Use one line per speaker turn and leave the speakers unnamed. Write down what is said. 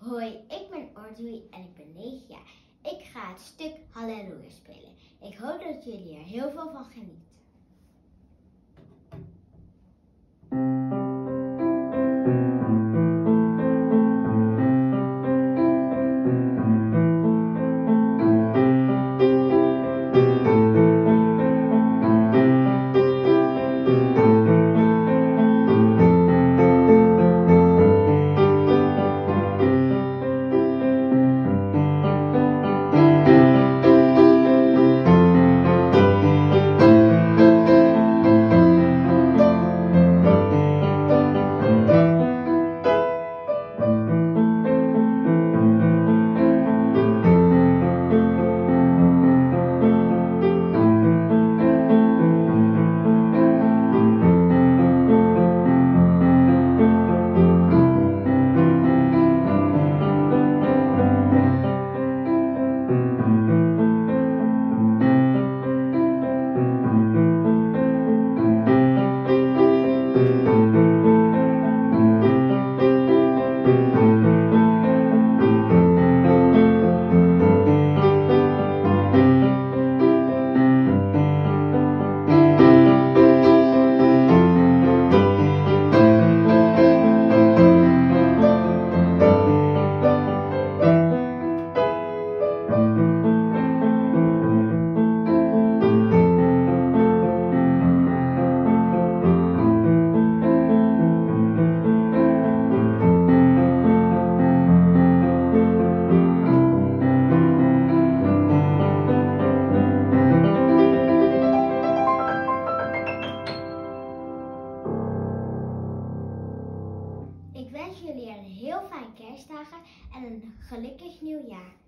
Hoi, ik ben Audrey en ik ben 9 jaar. Ik ga het stuk Halleluja spelen. Ik hoop dat jullie er heel veel van genieten. Ik wens jullie een heel fijn kerstdagen en een gelukkig nieuwjaar.